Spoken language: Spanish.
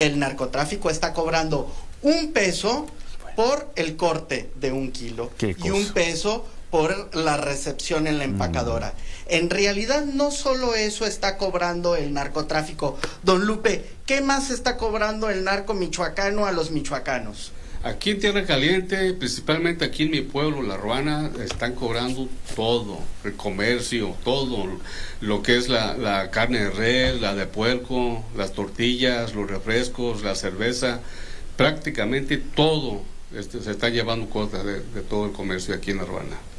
el narcotráfico está cobrando 1 peso por el corte de 1 kilo y 1 peso por la recepción en la empacadora. En realidad no solo eso está cobrando el narcotráfico. Don Lupe, ¿qué más está cobrando el narco michoacano a los michoacanos? Aquí en Tierra Caliente, principalmente aquí en mi pueblo, La Ruana, están cobrando todo, el comercio, todo, lo que es la carne de res, la de puerco, las tortillas, los refrescos, la cerveza, prácticamente todo se está llevando cuota de todo el comercio aquí en La Ruana.